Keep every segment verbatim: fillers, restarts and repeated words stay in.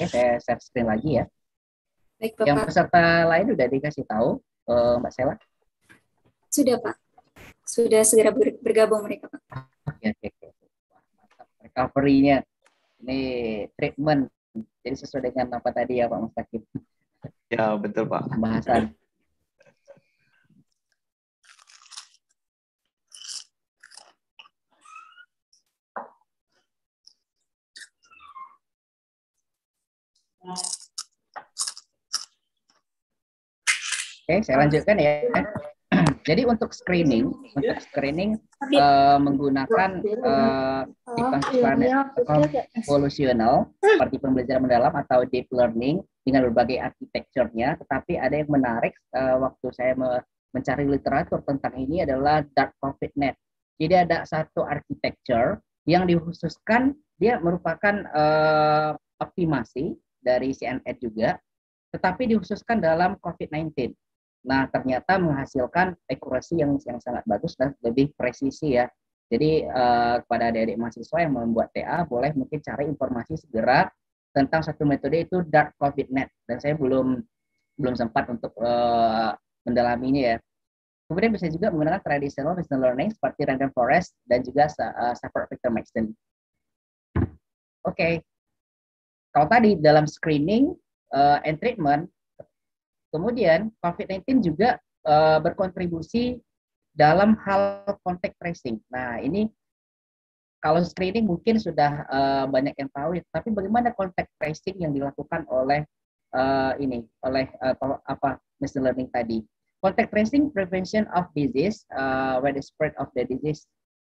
Oke, saya share screen lagi ya. Baik, Yang Bapak. peserta lain udah dikasih tahu, uh, Mbak Sela? Sudah, Pak. Sudah segera bergabung mereka, Pak. Oke, oke, oke. Mantap. Recovery-nya. Ini treatment. Jadi sesuai dengan apa tadi ya Pak Mustaqim? Ya, betul Pak. Pembahasan. Oke, saya lanjutkan ya. Jadi untuk screening, untuk screening uh, menggunakan uh, evolusional seperti pembelajaran mendalam atau deep learning dengan berbagai arsitekturnya. Tetapi ada yang menarik uh, waktu saya me mencari literatur tentang ini adalah dark COVID net. Jadi ada satu arsitektur yang dikhususkan, dia merupakan uh, optimasi dari C N N juga, tetapi dikhususkan dalam COVID sembilan belas. Nah, ternyata menghasilkan akurasi yang yang sangat bagus dan lebih presisi ya. Jadi uh, kepada adik-adik mahasiswa yang membuat T A, boleh mungkin cari informasi segera tentang satu metode itu dark COVID net. Dan saya belum belum sempat untuk uh, mendalaminya ya. Kemudian bisa juga menggunakan traditional machine learning seperti random forest dan juga uh, separate vector machine. Oke, okay. Kalau tadi dalam screening uh, and treatment, kemudian COVID sembilan belas juga uh, berkontribusi dalam hal contact tracing. Nah, ini kalau screening mungkin sudah uh, banyak yang tahu, tapi bagaimana contact tracing yang dilakukan oleh uh, ini, oleh uh, apa machine learning tadi? Contact tracing prevention of disease, uh, where the spread of the disease.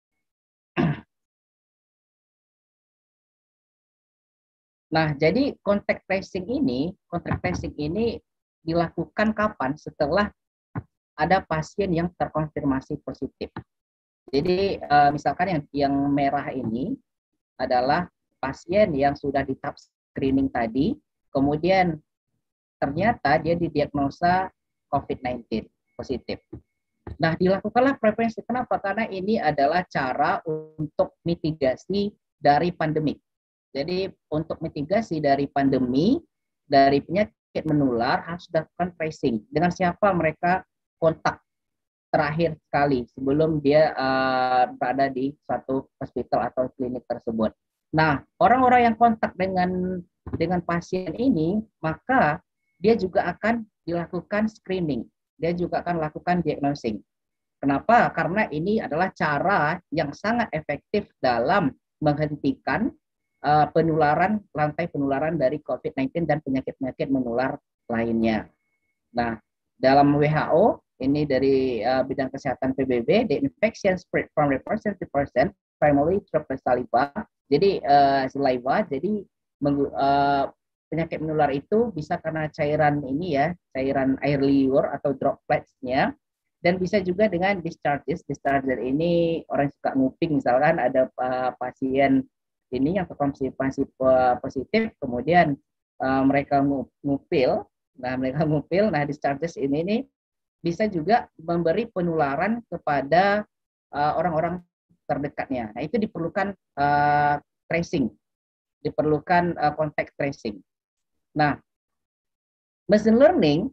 Nah, jadi contact tracing ini, contact tracing ini dilakukan kapan? Setelah ada pasien yang terkonfirmasi positif. Jadi uh, misalkan yang yang merah ini adalah pasien yang sudah di tahap screening tadi, kemudian ternyata dia didiagnosa COVID sembilan belas positif. Nah, dilakukanlah prevensi. Kenapa? Karena ini adalah cara untuk mitigasi dari pandemi. Jadi untuk mitigasi dari pandemi, dari penyakit menular harus dilakukan tracing. Dengan siapa mereka kontak terakhir sekali sebelum dia uh, berada di suatu hospital atau klinik tersebut. Nah, orang-orang yang kontak dengan dengan pasien ini, maka dia juga akan dilakukan screening. Dia juga akan lakukan diagnosing. Kenapa? Karena ini adalah cara yang sangat efektif dalam menghentikan uh, penularan, rantai penularan dari COVID sembilan belas dan penyakit-penyakit menular lainnya. Nah, dalam W H O, ini dari uh, bidang kesehatan P B B, the infection spread from the person to person, primarily through saliva. Jadi uh, saliva, jadi menggu, uh, penyakit menular itu bisa karena cairan ini ya, cairan air liur atau droplets-nya, dan bisa juga dengan discharges. Discharges ini orang suka nguping, misalkan ada uh, pasien ini yang terkonfirmasi positif, kemudian uh, mereka ngupil, nah mereka ngupil, nah discharges ini nih bisa juga memberi penularan kepada orang-orang uh, terdekatnya. Nah, itu diperlukan uh, tracing, diperlukan uh, contact tracing. Nah, machine learning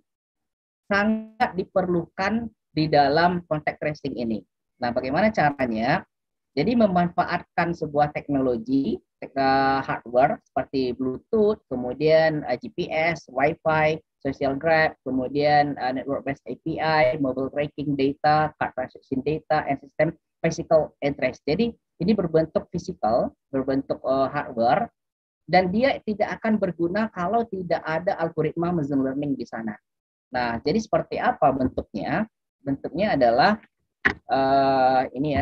sangat diperlukan di dalam contact tracing ini. Nah, bagaimana caranya? Jadi memanfaatkan sebuah teknologi, uh, hardware seperti Bluetooth, kemudian uh, G P S, Wi-Fi, social graph, kemudian uh, network-based A P I, mobile tracking data, card transaction data, and system physical address. Jadi ini berbentuk fisikal, berbentuk uh, hardware, dan dia tidak akan berguna kalau tidak ada algoritma machine learning di sana. Nah, jadi seperti apa bentuknya? Bentuknya adalah uh, ini ya.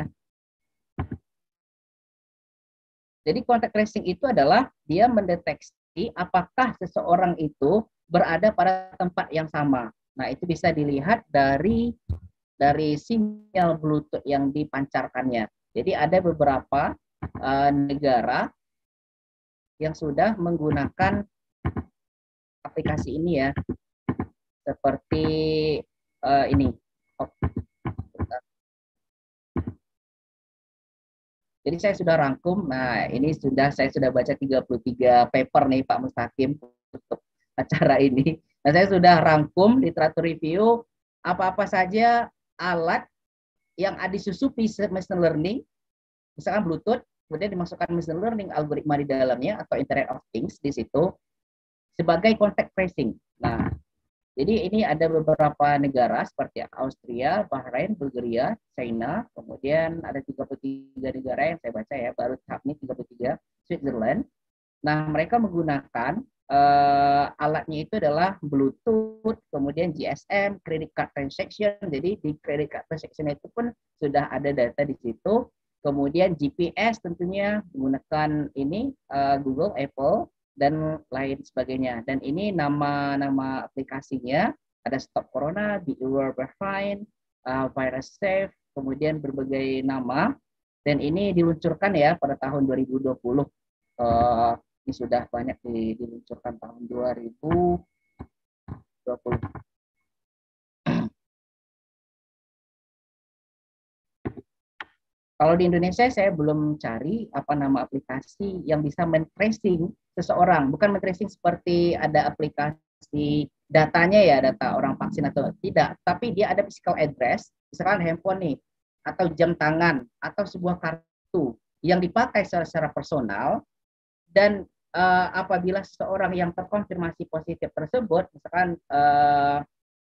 Jadi contact tracing itu adalah dia mendeteksi apakah seseorang itu berada pada tempat yang sama. Nah, itu bisa dilihat dari dari sinyal Bluetooth yang dipancarkannya. Jadi ada beberapa uh, negara yang sudah menggunakan aplikasi ini ya, seperti uh, ini. Oh. Jadi saya sudah rangkum. Nah, ini sudah saya sudah baca tiga puluh tiga paper nih Pak Mustaqim untuk acara ini. Nah, saya sudah rangkum literatur review apa-apa saja alat yang ada disusupi machine learning, misalkan Bluetooth, kemudian dimasukkan machine learning algoritma di dalamnya atau Internet of Things di situ sebagai contact tracing. Nah, jadi ini ada beberapa negara seperti Austria, Bahrain, Bulgaria, China, kemudian ada tiga puluh tiga negara yang saya baca ya, baru tahap ini tiga puluh tiga, Switzerland. Nah, mereka menggunakan uh, alatnya itu adalah Bluetooth, kemudian G S M, credit card transaction. Jadi di credit card transaction itu pun sudah ada data di situ. Kemudian G P S tentunya menggunakan ini uh, Google, Apple, dan lain sebagainya. Dan ini nama-nama aplikasinya ada Stop Corona, Be Aware Fine, uh, Virus Safe, kemudian berbagai nama. Dan ini diluncurkan ya pada tahun dua ribu dua puluh. Uh, ini sudah banyak diluncurkan tahun dua ribu dua puluh. Kalau di Indonesia saya belum cari apa nama aplikasi yang bisa men-tracing seseorang, bukan men-tracing seperti ada aplikasi datanya ya, data orang vaksin atau tidak, tapi dia ada physical address, misalkan handphone nih, atau jam tangan, atau sebuah kartu yang dipakai secara, secara personal, dan uh, apabila seseorang yang terkonfirmasi positif tersebut, misalkan uh,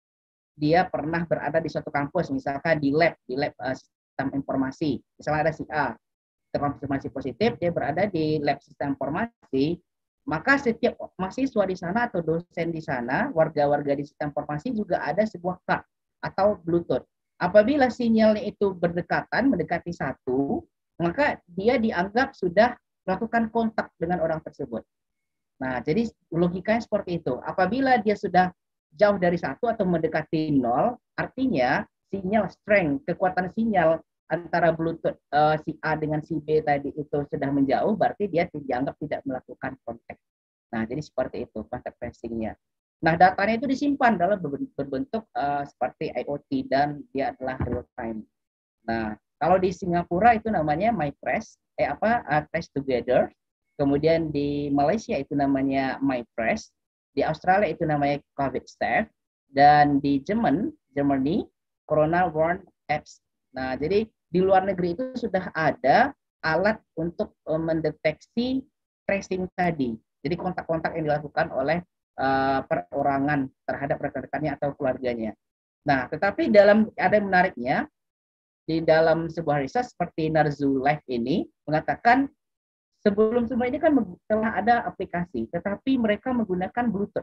dia pernah berada di suatu kampus, misalkan di lab, di lab uh, sistem informasi, misalnya ada si A terkonfirmasi positif, dia berada di lab sistem informasi, maka setiap mahasiswa di sana atau dosen di sana, warga-warga di sistem informasi juga ada sebuah card atau Bluetooth. Apabila sinyalnya itu berdekatan, mendekati satu, maka dia dianggap sudah melakukan kontak dengan orang tersebut. Nah, jadi logikanya seperti itu. Apabila dia sudah jauh dari satu atau mendekati nol, artinya sinyal strength, kekuatan sinyal antara Bluetooth uh, si A dengan si B tadi itu sudah menjauh, berarti dia dianggap tidak melakukan kontak. Nah, jadi seperti itu kontak tracing-nya. Nah, datanya itu disimpan dalam berbentuk uh, seperti I O T dan dia adalah real time. Nah, kalau di Singapura itu namanya MyTrace, eh apa uh, Trace Together. Kemudian di Malaysia itu namanya MyTrace, di Australia itu namanya COVID Safe, dan di Jerman, Germany, Corona Warn Apps. Nah, jadi di luar negeri itu sudah ada alat untuk uh, mendeteksi tracing tadi. Jadi kontak-kontak yang dilakukan oleh uh, perorangan terhadap rekan-rekannya atau keluarganya. Nah, tetapi dalam ada yang menariknya, di dalam sebuah riset seperti Narzu Life ini mengatakan sebelum semua ini kan telah ada aplikasi, tetapi mereka menggunakan Bluetooth.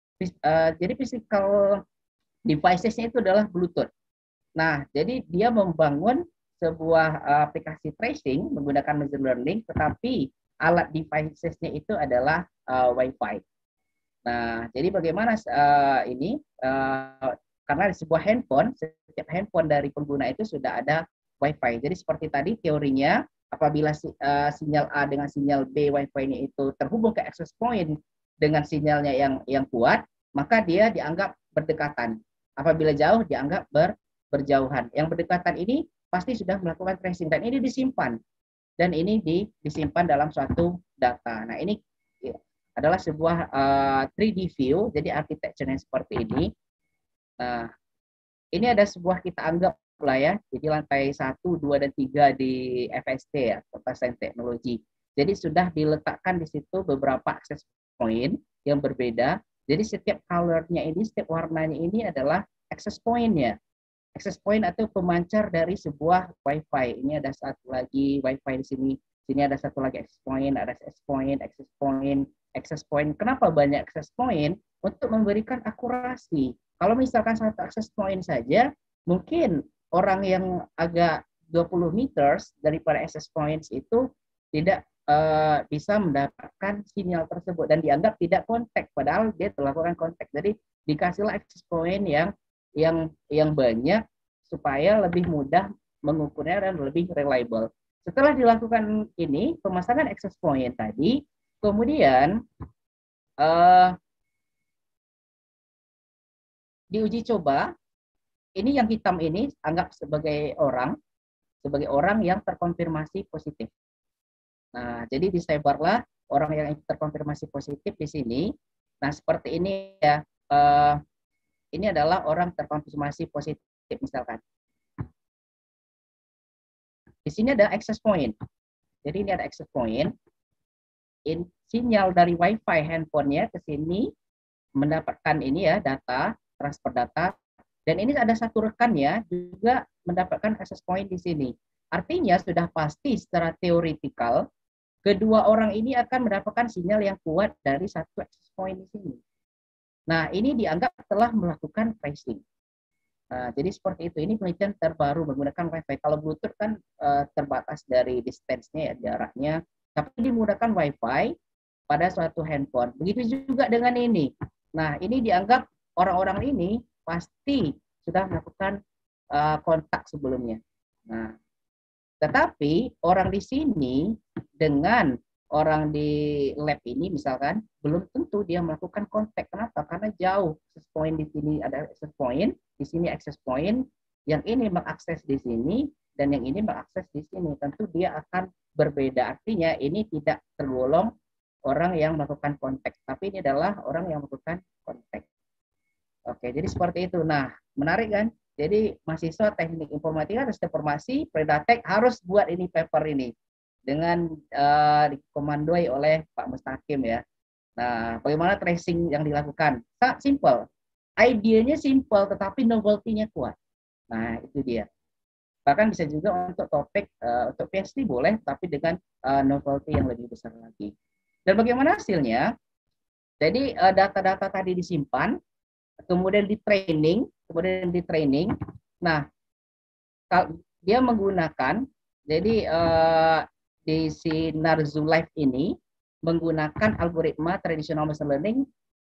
Uh, jadi physical devices-nya itu adalah Bluetooth. Nah, jadi dia membangun sebuah uh, aplikasi tracing menggunakan machine learning, tetapi alat devices-nya itu adalah uh, Wi-Fi. Nah, jadi bagaimana uh, ini? Uh, karena di sebuah handphone, setiap handphone dari pengguna itu sudah ada Wi-Fi. Jadi seperti tadi teorinya, apabila si, uh, sinyal A dengan sinyal B Wi-Fi-nya itu terhubung ke access point dengan sinyalnya yang yang kuat, maka dia dianggap berdekatan. Apabila jauh dianggap ber, berjauhan. Yang berdekatan ini pasti sudah melakukan tracing dan ini disimpan dan ini di, disimpan dalam suatu data. Nah, ini ya, adalah sebuah uh, tiga D view, jadi arsitekturnya seperti ini. Nah, ini ada sebuah kita anggap lah ya, jadi lantai satu, dua, dan tiga di F S T ya, Kota Sains Teknologi. Jadi sudah diletakkan di situ beberapa access point yang berbeda. Jadi setiap color-nya ini, setiap warnanya ini adalah access point-nya. Access point atau pemancar dari sebuah Wi-Fi. Ini ada satu lagi Wi-Fi di sini. Sini ada satu lagi access point, ada access point, access point, access point. Kenapa banyak access point? Untuk memberikan akurasi. Kalau misalkan satu access point saja, mungkin orang yang agak dua puluh meters daripada access points itu tidak uh, bisa mendapatkan sinyal tersebut dan dianggap tidak kontak, padahal dia telah melakukan kontak. Jadi dikasihlah access point yang yang yang banyak supaya lebih mudah mengukurnya dan lebih reliable. Setelah dilakukan ini pemasangan access point tadi, kemudian uh, diuji coba. Ini yang hitam ini anggap sebagai orang, sebagai orang yang terkonfirmasi positif. Nah, jadi disebarlah orang yang terkonfirmasi positif di sini. Nah, seperti ini ya. Uh, ini adalah orang terkonfirmasi positif misalkan. Di sini ada access point. Jadi ini ada access point. In, sinyal dari WiFi handphonenya ke sini mendapatkan ini ya data, transfer data. Dan ini ada satu rekannya juga mendapatkan access point di sini. Artinya sudah pasti secara teoritikal kedua orang ini akan mendapatkan sinyal yang kuat dari satu access point di sini. Nah, ini dianggap telah melakukan tracing. Nah, jadi seperti itu. Ini penelitian terbaru menggunakan WiFi. Kalau Bluetooth kan uh, terbatas dari distance-nya ya, jaraknya. Tapi ini menggunakan WiFi pada suatu handphone. Begitu juga dengan ini. Nah, ini dianggap orang-orang ini pasti sudah melakukan uh, kontak sebelumnya. Nah, tetapi orang di sini dengan orang di lab ini misalkan belum tentu dia melakukan kontak. Kenapa? Karena jauh. Access point di sini ada access point, di sini access point, yang ini mengakses di sini dan yang ini mengakses di sini. Tentu dia akan berbeda. Artinya ini tidak tergolong orang yang melakukan kontak, tapi ini adalah orang yang melakukan kontak. Oke, jadi seperti itu. Nah, menarik kan? Jadi mahasiswa teknik informatika dan informasi Predatek harus buat ini paper ini dengan uh, dikomandoi oleh Pak Mustaqim ya. Nah, bagaimana tracing yang dilakukan? Tak simple. Idenya simple tetapi novelty-nya kuat. Nah, itu dia. Bahkan bisa juga untuk topik uh, untuk P H D boleh tapi dengan uh, novelty yang lebih besar lagi. Dan bagaimana hasilnya? Jadi uh, data-data tadi disimpan, kemudian di training, kemudian di training. Nah, dia menggunakan jadi uh, di si Narzu Live ini menggunakan algoritma tradisional machine learning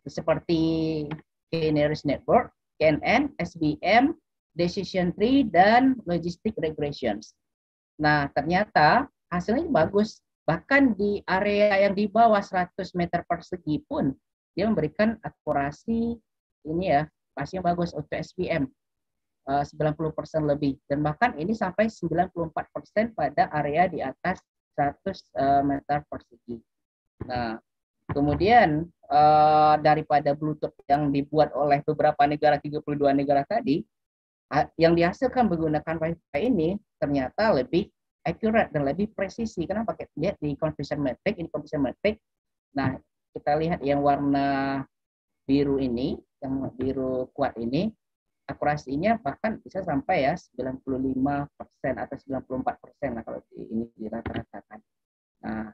seperti K-nearest network, K N N, S V M, decision tree, dan logistic regressions. Nah, ternyata hasilnya bagus. Bahkan di area yang di bawah seratus meter persegi pun dia memberikan akurasi ini ya, pasnya bagus untuk S V M. sembilan puluh persen lebih, dan bahkan ini sampai sembilan puluh empat persen pada area di atas seratus meter persegi. Nah, kemudian uh, daripada Bluetooth yang dibuat oleh beberapa negara, tiga puluh dua negara tadi, yang dihasilkan menggunakan WiFi ini ternyata lebih accurate dan lebih presisi. Karena pakai lihat di conversion metric, ini conversion metric. Nah, kita lihat yang warna biru ini, yang biru kuat ini, akurasinya bahkan bisa sampai ya sembilan puluh lima persen atau sembilan puluh empat persen lah kalau ini dirata-ratakan. Nah,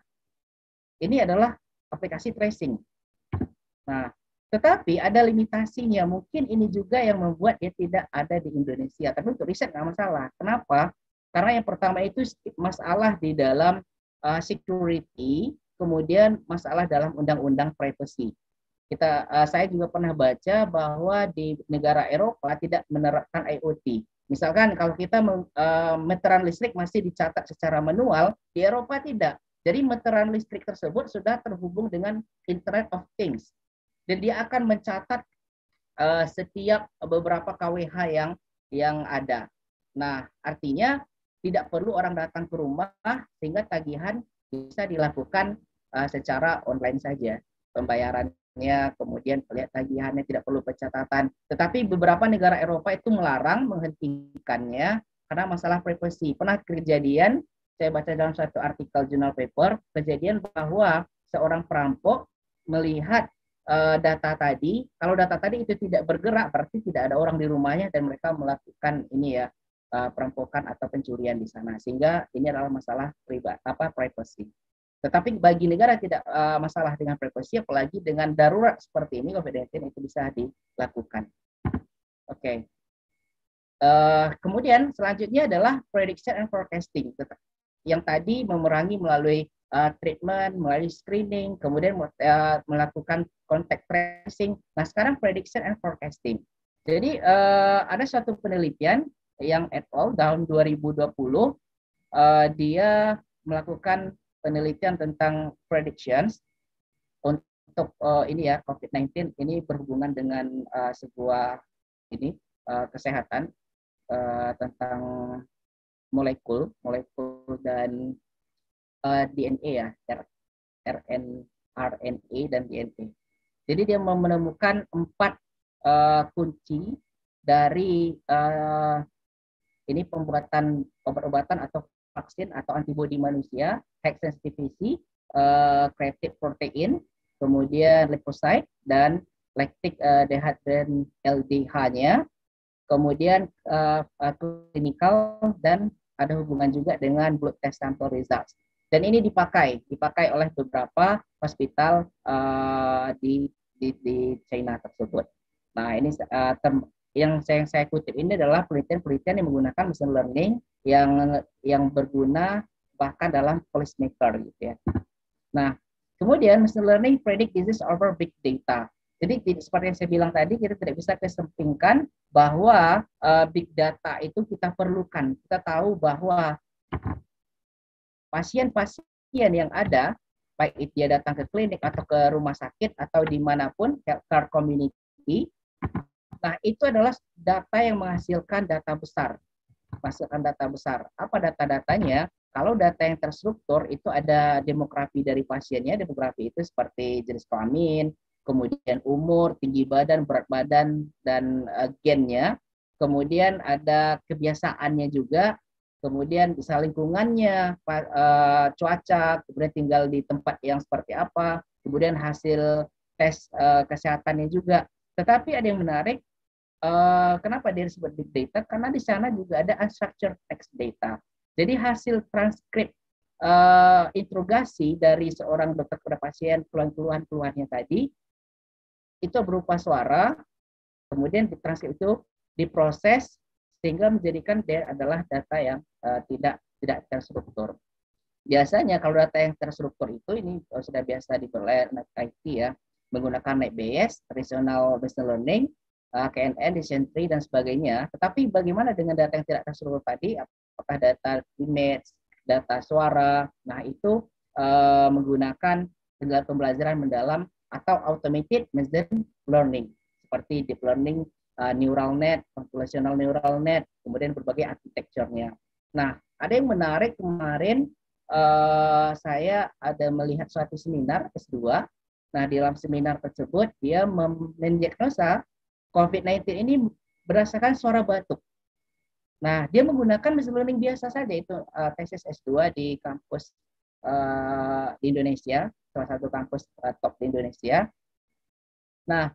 ini adalah aplikasi tracing. Nah, tetapi ada limitasinya. Mungkin ini juga yang membuat dia tidak ada di Indonesia. Tapi untuk riset nggak masalah. Kenapa? Karena yang pertama itu masalah di dalam uh, security, kemudian masalah dalam undang-undang privacy. Kita, uh, saya juga pernah baca bahwa di negara Eropa tidak menerapkan I O T. Misalkan kalau kita uh, meteran listrik masih dicatat secara manual, di Eropa tidak. Jadi meteran listrik tersebut sudah terhubung dengan Internet of Things. Dan dia akan mencatat uh, setiap beberapa K W H yang yang ada. Nah, artinya tidak perlu orang datang ke rumah sehingga tagihan bisa dilakukan uh, secara online saja. Pembayarannya, kemudian lihat tagihannya tidak perlu pencatatan. Tetapi beberapa negara Eropa itu melarang, menghentikannya karena masalah privasi. Pernah kejadian, saya baca dalam satu artikel jurnal paper, kejadian bahwa seorang perampok melihat uh, data tadi, kalau data tadi itu tidak bergerak, berarti tidak ada orang di rumahnya dan mereka melakukan ini ya, uh, perampokan atau pencurian di sana. Sehingga ini adalah masalah pribadi, apa privacy. Tetapi bagi negara tidak uh, masalah dengan privasi, apalagi dengan darurat seperti ini, COVID sembilan belas itu bisa dilakukan. Oke. Okay. Uh, kemudian selanjutnya adalah prediction and forecasting. Yang tadi memerangi melalui uh, treatment, melalui screening, kemudian uh, melakukan contact tracing. Nah, sekarang prediction and forecasting. Jadi uh, ada suatu penelitian yang et al. Tahun dua ribu dua puluh, uh, dia melakukan penelitian tentang predictions untuk uh, ini ya COVID sembilan belas ini berhubungan dengan uh, sebuah ini uh, kesehatan uh, tentang molekul, molekul dan uh, D N A ya, R N A dan D N A. Jadi dia menemukan empat uh, kunci dari uh, ini pembuatan obat-obatan atau vaksin atau antibodi manusia, high sensitivity, uh, creatine protein, kemudian leukocyte dan lactic uh, dehydrogen L D H-nya, kemudian uh, uh, clinical dan ada hubungan juga dengan blood test sample results. Dan ini dipakai, dipakai oleh beberapa hospital uh, di, di di China tersebut. Nah ini uh, term, yang saya, yang saya kutip ini adalah penelitian-penelitian yang menggunakan machine learning yang yang berguna bahkan dalam policymaker gitu ya. Nah, kemudian machine learning predict disease over big data. Jadi seperti yang saya bilang tadi, kita tidak bisa kesampingkan bahwa uh, big data itu kita perlukan. Kita tahu bahwa pasien-pasien yang ada, baik itu dia datang ke klinik atau ke rumah sakit atau dimanapun, healthcare community, nah, itu adalah data yang menghasilkan data besar. Menghasilkan data besar. Apa data-datanya? Kalau data yang terstruktur, itu ada demografi dari pasiennya. Demografi itu seperti jenis kelamin, kemudian umur, tinggi badan, berat badan, dan uh, gennya. Kemudian ada kebiasaannya juga. Kemudian bisa lingkungannya, uh, cuaca, kemudian tinggal di tempat yang seperti apa. Kemudian hasil tes uh, kesehatannya juga. Tetapi ada yang menarik, Uh, kenapa dia disebut big data? Karena di sana juga ada unstructured text data. Jadi hasil transkrip uh, interogasi dari seorang dokter kepada pasien, keluhan-keluhan-keluhannya tadi, itu berupa suara, kemudian ditranskrip itu diproses sehingga menjadikan dia adalah data yang uh, tidak tidak terstruktur. Biasanya kalau data yang terstruktur itu ini sudah biasa diperoleh I T ya, menggunakan N B S, traditional machine learning, K N N, decision tree, dan sebagainya. Tetapi bagaimana dengan data yang tidak terstruktur tadi? Apakah data image, data suara? Nah, itu uh, menggunakan segala pembelajaran mendalam atau automated machine learning, seperti deep learning, uh, neural net, convolutional neural net, kemudian berbagai arsitekturnya. Nah, ada yang menarik kemarin, uh, saya ada melihat suatu seminar S dua. Nah, di dalam seminar tersebut, dia mendiagnosa COVID sembilan belas ini berdasarkan suara batuk. Nah, dia menggunakan machine learning biasa saja, itu uh, tesis S dua di kampus uh, di Indonesia, salah satu kampus uh, top di Indonesia. Nah,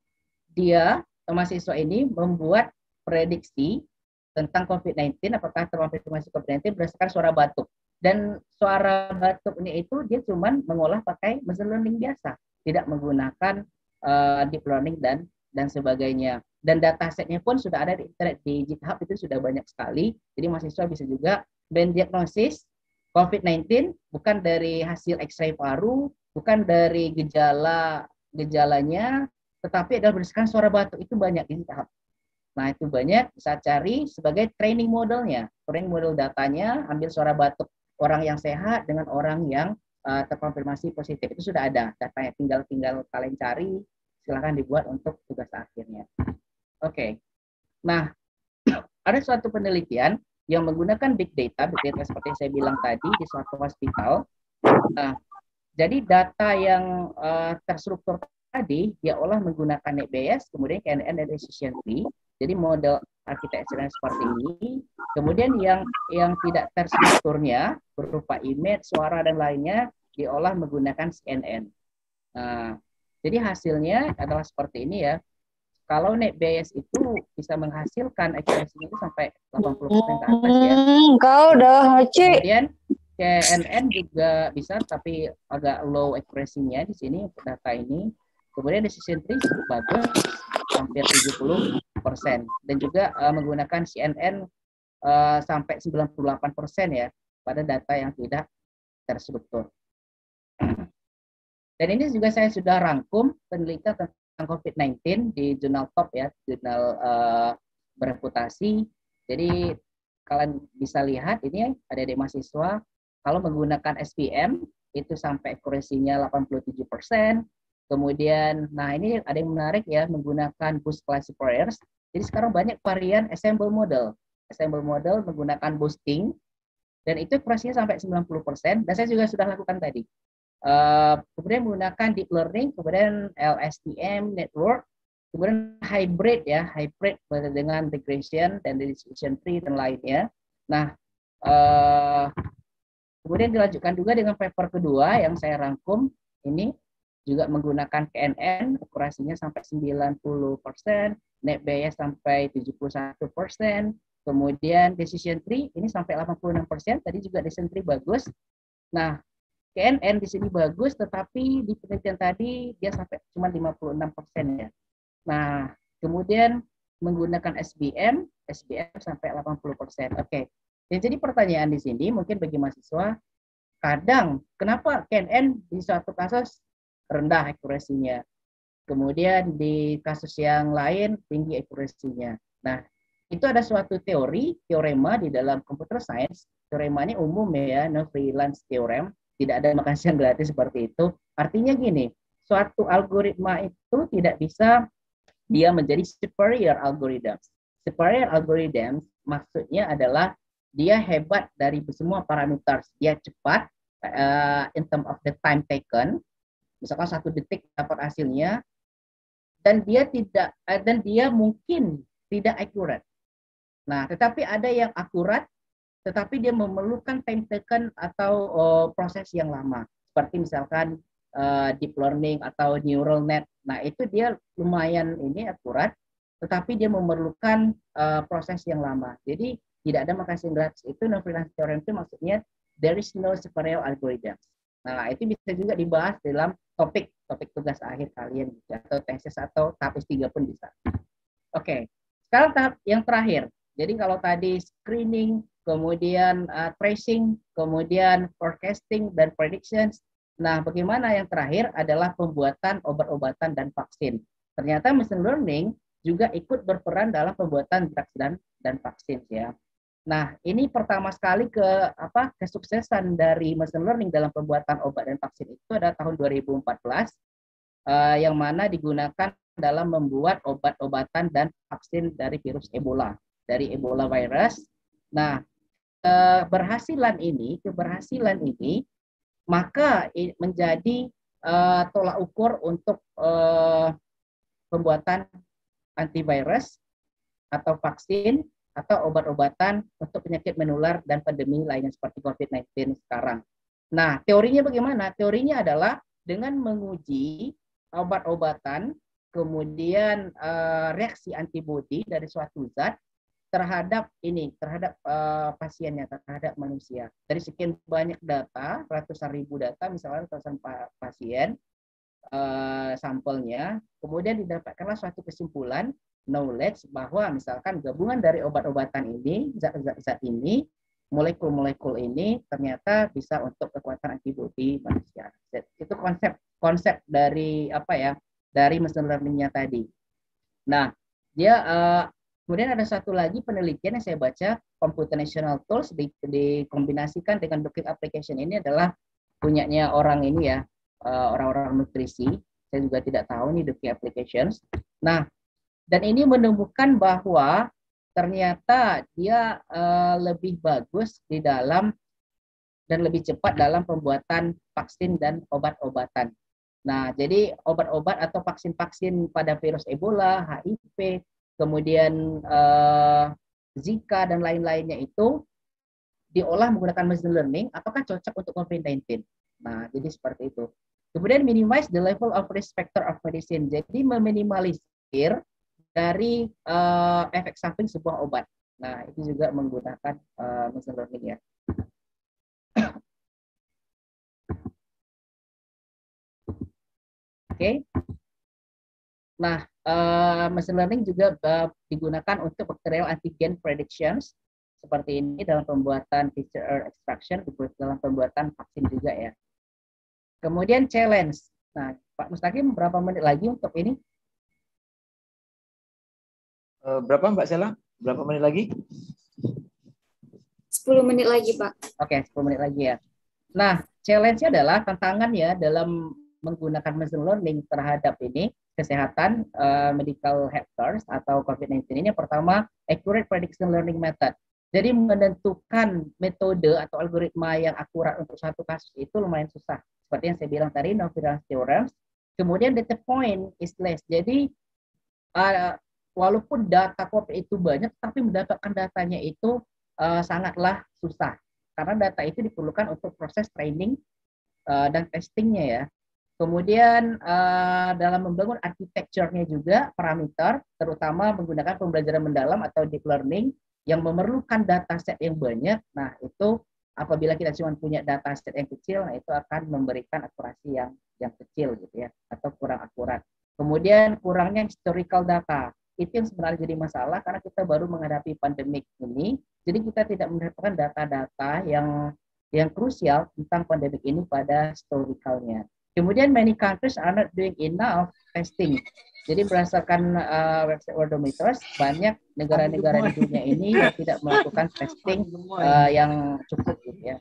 dia, mahasiswa ini membuat prediksi tentang COVID sembilan belas, apakah terkonfirmasi COVID sembilan belas berdasarkan suara batuk. Dan suara batuk ini itu dia cuma mengolah pakai machine learning biasa, tidak menggunakan uh, deep learning dan dan sebagainya. Dan datasetnya pun sudah ada di internet, di GitHub itu sudah banyak sekali. Jadi mahasiswa bisa juga mendiagnosis COVID sembilan belas bukan dari hasil X-ray paru, bukan dari gejala gejalanya, tetapi adalah berdasarkan suara batuk. Itu banyak di GitHub. Nah, itu banyak, bisa cari sebagai training modelnya. Training model datanya, ambil suara batuk orang yang sehat dengan orang yang uh, terkonfirmasi positif. Itu sudah ada datanya, tinggal tinggal kalian cari, silakan dibuat untuk tugas akhirnya. Oke, okay. Nah, ada suatu penelitian yang menggunakan big data, big data seperti yang saya bilang tadi di suatu hospital. Nah, jadi data yang uh, terstruktur tadi dia olah menggunakan N B S, kemudian K N N dan decision tree. Jadi model arsitekturnya seperti ini. Kemudian yang yang tidak terstrukturnya berupa image, suara dan lainnya diolah menggunakan C N N. Nah, jadi hasilnya adalah seperti ini ya. Kalau N B S itu bisa menghasilkan accuracy itu sampai delapan puluh persen ke atas ya. Kau udah Haci. Kemudian K N N juga bisa, tapi agak low accuracy-nya di sini untuk data ini. Kemudian decision tree cukup bagus, hampir tujuh puluh persen. Dan juga uh, menggunakan C N N uh, sampai sembilan puluh delapan persen ya pada data yang tidak terstruktur. Dan ini juga saya sudah rangkum penelitian tentang COVID sembilan belas di jurnal top ya, jurnal uh, bereputasi. Jadi kalian bisa lihat ini ada di mahasiswa kalau menggunakan S V M itu sampai akurasinya delapan puluh tujuh persen. Kemudian, nah ini ada yang menarik ya, menggunakan Boost classifiers. Jadi sekarang banyak varian ensemble model. ensemble model menggunakan boosting, dan itu akurasinya sampai sembilan puluh persen, dan saya juga sudah lakukan tadi. Uh, kemudian menggunakan deep learning, kemudian L S T M network, kemudian hybrid ya, hybrid dengan regression dan decision tree dan lainnya. Nah, uh, kemudian dilanjutkan juga dengan paper kedua yang saya rangkum ini juga menggunakan K N N, akurasinya sampai sembilan puluh persen, net bias sampai tujuh puluh satu persen, kemudian decision tree ini sampai delapan puluh enam persen, tadi juga decision tree bagus. Nah, K N N di sini bagus, tetapi di penelitian tadi dia sampai cuma lima puluh enam persen ya. Nah, kemudian menggunakan S B M, S B M sampai delapan puluh persen. Oke. Okay. Jadi pertanyaan di sini mungkin bagi mahasiswa, kadang kenapa K N N di suatu kasus rendah akurasinya, kemudian di kasus yang lain tinggi akurasinya. Nah, itu ada suatu teori, teorema di dalam computer science. Teorema ini umum ya, no freelance theorem, tidak ada makan siang gratis seperti itu. Artinya gini, suatu algoritma itu tidak bisa dia menjadi superior algorithms. Superior algorithms maksudnya adalah dia hebat dari semua parameter. Dia cepat uh, in terms of the time taken. Misalkan satu detik dapat hasilnya, dan dia tidak uh, dan dia mungkin tidak akurat. Nah, tetapi ada yang akurat, tetapi dia memerlukan time taken atau uh, proses yang lama. Seperti misalkan uh, deep learning atau neural net. Nah, itu dia lumayan ini akurat, tetapi dia memerlukan uh, proses yang lama. Jadi tidak ada makan siang gratis. Itu no freelance theorem itu maksudnya there is no superior algorithm. Nah, itu bisa juga dibahas dalam topik topik tugas akhir kalian atau tesis atau tahap S tiga pun bisa. Oke. Okay. Sekarang tahap yang terakhir. Jadi kalau tadi screening, kemudian uh, tracing, kemudian forecasting dan predictions. Nah, bagaimana yang terakhir adalah pembuatan obat-obatan dan vaksin. Ternyata machine learning juga ikut berperan dalam pembuatan drugs dan dan vaksin ya. Nah, ini pertama sekali ke apa kesuksesan dari machine learning dalam pembuatan obat dan vaksin itu adalah tahun dua ribu empat belas uh, yang mana digunakan dalam membuat obat-obatan dan vaksin dari virus Ebola, dari Ebola virus. Nah, keberhasilan ini, keberhasilan ini maka menjadi uh, tolak ukur untuk uh, pembuatan antivirus atau vaksin atau obat-obatan untuk penyakit menular dan pandemi lainnya seperti covid sembilan belas sekarang. Nah, teorinya bagaimana? Teorinya adalah dengan menguji obat-obatan, kemudian uh, reaksi antibodi dari suatu zat terhadap ini, terhadap uh, pasiennya, terhadap manusia. Dari sekian banyak data, ratusan ribu data, misalnya ratusan pasien, uh, sampelnya, kemudian didapatkanlah suatu kesimpulan, knowledge, bahwa misalkan gabungan dari obat-obatan ini, zat-zat ini, molekul-molekul ini, ternyata bisa untuk kekuatan antibodi manusia. Itu konsep konsep dari apa ya, dari machine learning-nya tadi. Nah, dia uh, kemudian ada satu lagi penelitian yang saya baca, computational tools di, dikombinasikan dengan doing application. Ini adalah punyanya orang ini ya, orang-orang uh, nutrisi. Saya juga tidak tahu nih doing applications. Nah, dan ini menemukan bahwa ternyata dia uh, lebih bagus di dalam dan lebih cepat dalam pembuatan vaksin dan obat-obatan. Nah, jadi obat-obat atau vaksin-vaksin pada virus Ebola, H I V, kemudian uh, Zika dan lain-lainnya itu diolah menggunakan machine learning, apakah cocok untuk covid sembilan belas? Nah, jadi seperti itu. Kemudian minimize the level of risk factor of medicine. Jadi meminimalisir dari uh, efek samping sebuah obat. Nah, itu juga menggunakan uh, machine learning ya. Oke. Okay. Nah, uh, machine learning juga uh, digunakan untuk bacterial antigen predictions seperti ini dalam pembuatan feature extraction, dalam pembuatan vaksin juga ya. Kemudian challenge. Nah, Pak Mustaqim berapa menit lagi untuk ini? Uh, berapa Mbak Sela? Berapa menit lagi? sepuluh menit lagi, Pak. Oke, okay, sepuluh menit lagi ya. Nah, challenge-nya adalah tantangan ya dalam menggunakan machine learning terhadap ini kesehatan, uh, medical health atau COVID sembilan belas ini, yang pertama accurate prediction learning method. Jadi menentukan metode atau algoritma yang akurat untuk satu kasus itu lumayan susah. Seperti yang saya bilang tadi, non-variance theorem. Kemudian data point is less. Jadi uh, walaupun data COVID itu banyak, tapi mendapatkan datanya itu uh, sangatlah susah. Karena data itu diperlukan untuk proses training uh, dan testingnya ya. Kemudian uh, dalam membangun arsitekturnya juga parameter, terutama menggunakan pembelajaran mendalam atau deep learning yang memerlukan dataset yang banyak. Nah itu apabila kita cuma punya dataset yang kecil, nah itu akan memberikan akurasi yang yang kecil gitu ya, atau kurang akurat. Kemudian kurangnya historical data, itu yang sebenarnya jadi masalah karena kita baru menghadapi pandemik ini, jadi kita tidak mendapatkan data-data yang yang krusial tentang pandemik ini pada historicalnya. Kemudian many countries are not doing enough testing. Jadi berdasarkan uh, website Worldometers, banyak negara-negara di dunia ini yang tidak melakukan testing uh, yang cukup gitu ya.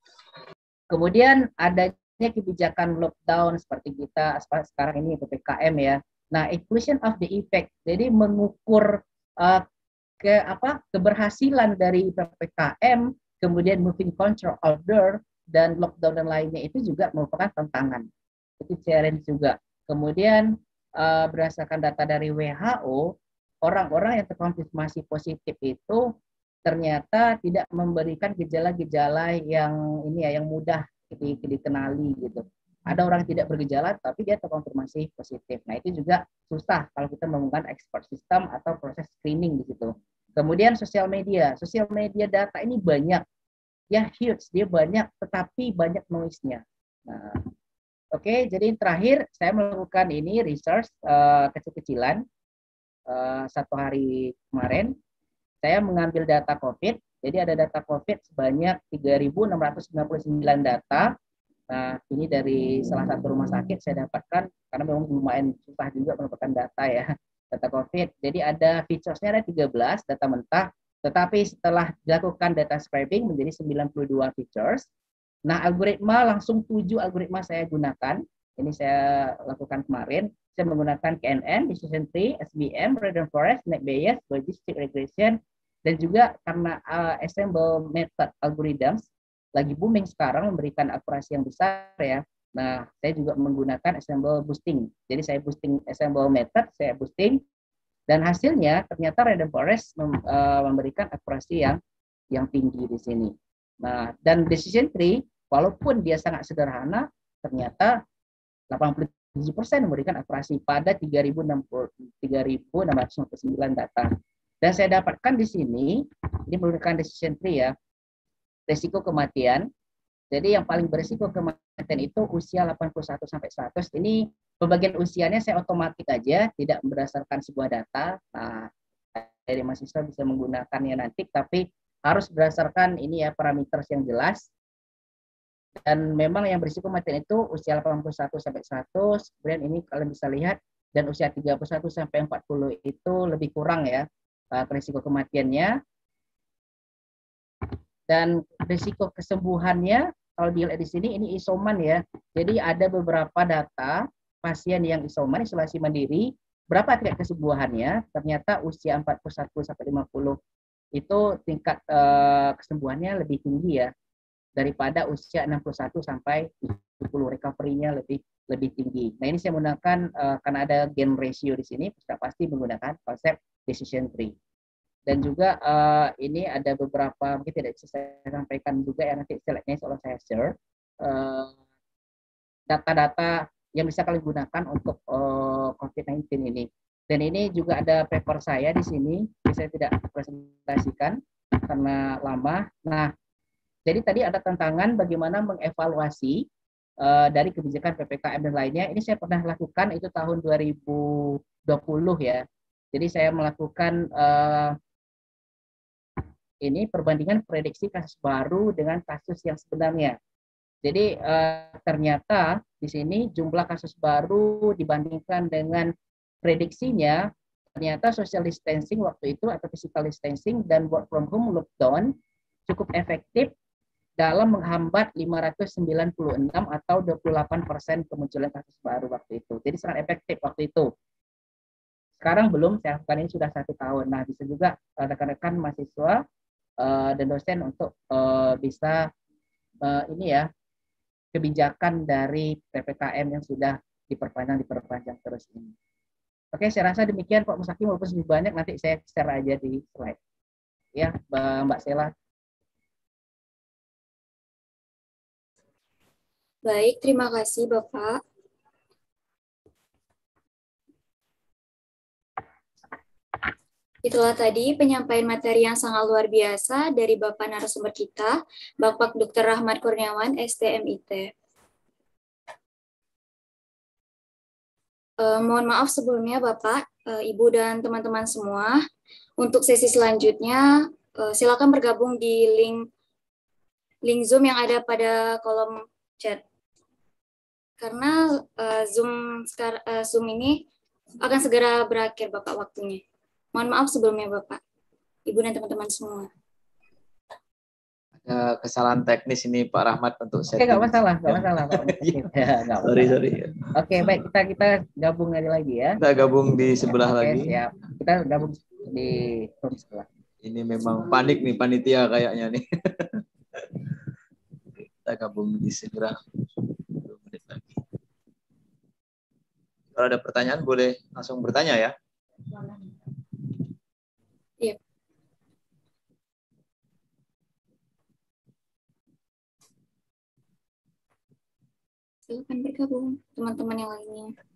Kemudian adanya kebijakan lockdown seperti kita sekarang ini P P K M ya. Nah, inclusion of the effect. Jadi mengukur uh, ke apa keberhasilan dari P P K M, kemudian moving control order dan lockdown dan lainnya itu juga merupakan tantangan. Itu challenge juga. Kemudian uh, berdasarkan data dari W H O, orang-orang yang terkonfirmasi positif itu ternyata tidak memberikan gejala-gejala yang ini ya yang mudah di, dikenali gitu. Ada orang yang tidak bergejala tapi dia terkonfirmasi positif. Nah, itu juga susah kalau kita menggunakan expert system atau proses screening di situ. Kemudian sosial media. Sosial media data ini banyak. Ya huge, dia banyak tetapi banyak noise-nya. Nah, oke, okay, jadi terakhir saya melakukan ini research uh, kecil-kecilan uh, satu hari kemarin. Saya mengambil data COVID, jadi ada data COVID sebanyak tiga ribu enam ratus sembilan puluh sembilan data. Nah, ini dari salah satu rumah sakit saya dapatkan, karena memang lumayan susah juga mendapatkan data ya, data COVID. Jadi ada features-nya ada tiga belas data mentah, tetapi setelah dilakukan data scraping menjadi sembilan puluh dua features. Nah, algoritma langsung tujuh algoritma saya gunakan. Ini saya lakukan kemarin. Saya menggunakan K N N, Decision Tree, S V M, Random Forest, Net Bayes, Logistic Regression, dan juga karena uh, Ensemble Method Algorithms lagi booming sekarang memberikan akurasi yang besar ya. Nah, saya juga menggunakan Ensemble Boosting. Jadi saya boosting Ensemble Method, saya boosting, dan hasilnya ternyata Random Forest mem, uh, memberikan akurasi yang yang tinggi di sini. Nah, dan Decision Tree walaupun dia sangat sederhana, ternyata delapan puluh tujuh persen memberikan akurasi pada tiga ribu enam ratus sembilan puluh sembilan data. Dan saya dapatkan di sini, ini menggunakan Decision Tree ya, risiko kematian. Jadi yang paling berisiko kematian itu usia delapan puluh satu sampai seratus. Ini pembagian usianya saya otomatis aja, tidak berdasarkan sebuah data. Nah, dari mahasiswa bisa menggunakannya nanti, tapi harus berdasarkan ini ya parameter yang jelas. Dan memang yang berisiko kematian itu usia delapan puluh satu sampai seratus. Kemudian ini kalian bisa lihat, dan usia tiga puluh satu sampai empat puluh itu lebih kurang ya risiko kematiannya. Dan risiko kesembuhannya kalau dilihat di sini ini isoman ya. Jadi ada beberapa data pasien yang isoman, isolasi mandiri, berapa tingkat kesembuhannya? Ternyata usia empat puluh satu sampai lima puluh itu tingkat uh, kesembuhannya lebih tinggi ya daripada usia enam puluh satu sampai tujuh puluh, recovery-nya lebih lebih tinggi. Nah, ini saya menggunakan uh, karena ada gain ratio di sini, kita pasti menggunakan konsep decision tree. Dan juga uh, ini ada beberapa mungkin tidak bisa saya sampaikan juga ya, nanti slide-nya insya Allah saya share uh, data-data yang bisa kalian gunakan untuk uh, COVID sembilan belas ini. Dan ini juga ada paper saya di sini, saya tidak presentasikan karena lama. Nah, jadi tadi ada tantangan bagaimana mengevaluasi uh, dari kebijakan P P K M dan lainnya. Ini saya pernah lakukan itu tahun dua ribu dua puluh ya. Jadi saya melakukan uh, ini perbandingan prediksi kasus baru dengan kasus yang sebenarnya. Jadi uh, ternyata di sini jumlah kasus baru dibandingkan dengan prediksinya, ternyata social distancing waktu itu atau physical distancing dan work from home lockdown cukup efektif dalam menghambat lima ratus sembilan puluh enam atau dua puluh delapan persen kemunculan kasus baru waktu itu. Jadi sangat efektif waktu itu. sekarang belum, saya lakukan ini sudah satu tahun. Nah, bisa juga uh, rekan-rekan mahasiswa uh, dan dosen untuk uh, bisa uh, ini ya, kebijakan dari P P K M yang sudah diperpanjang diperpanjang terus ini. Oke, saya rasa demikian Pak Musaki, walaupun lebih banyak nanti saya share aja di slide. Ya, Mbak Sela. Baik, terima kasih Bapak. Itulah tadi penyampaian materi yang sangat luar biasa dari Bapak narasumber kita, Bapak doktor Rahmat Kurniawan, S T M I T. Uh, mohon maaf sebelumnya Bapak, uh, Ibu dan teman-teman semua. Untuk sesi selanjutnya, uh, silakan bergabung di link link Zoom yang ada pada kolom chat. Karena uh, Zoom uh, Zoom ini akan segera berakhir Bapak waktunya. Mohon maaf sebelumnya Bapak, Ibu dan teman-teman semua. Ada kesalahan teknis ini Pak Rahmat untuk setting. Oke, nggak masalah, nggak masalah Pak. Ya, sorry, sorry. Oke, baik, kita kita gabung lagi ya. Kita gabung di sebelah Oke, lagi. Siap. Kita gabung di room sebelah. Ini memang panik nih panitia kayaknya nih. Kita gabung di sebelah. dua menit lagi. Kalau ada pertanyaan boleh langsung bertanya ya. Iya. Silakan bergabung teman-teman yang lainnya.